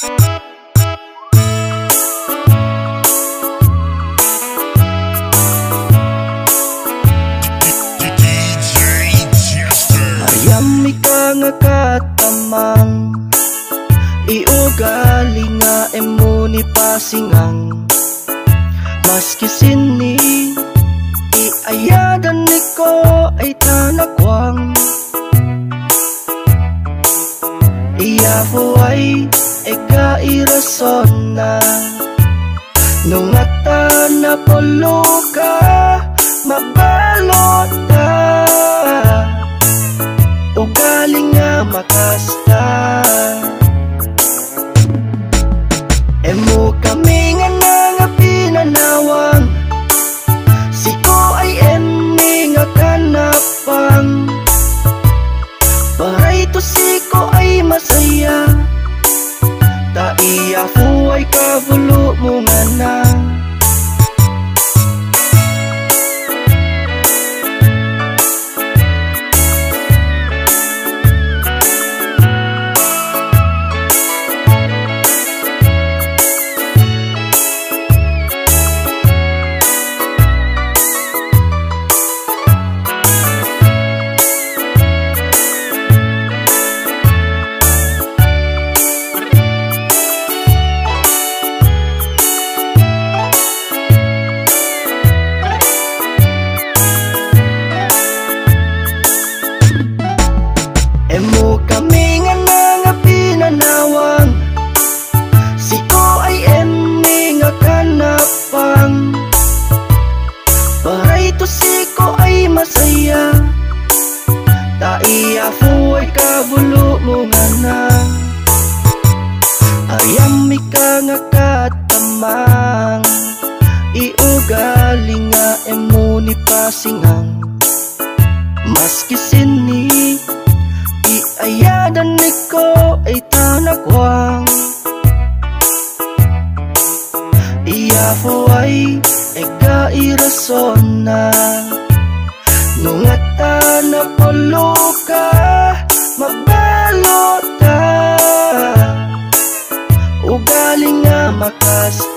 Ayam ika nga katamang iugali nga emo ni pasingang. Maski sini iayadan niko ay tanakwang. Iya huway ega irason na nung ata na polo ka mabalot ka. Ugali nga makasta emo kami nga nga pinanawang. Siko ay eni nga kanapang. Paray to siko ay masaya. Taiya huway kabulo mo nga na. Emo kami nga nga pinanawang. Siko ay eni nga kanapang. Paray to siko ay masaya. Taiya huway kabulo mo nga na. Ayam ika nga katamang iugali nga emo ni pasingang. Maski sini iayadan niko ay tanakwang. Iya huway ega irason na nung ata na polo ka mabalot ka. Ugali nga makasta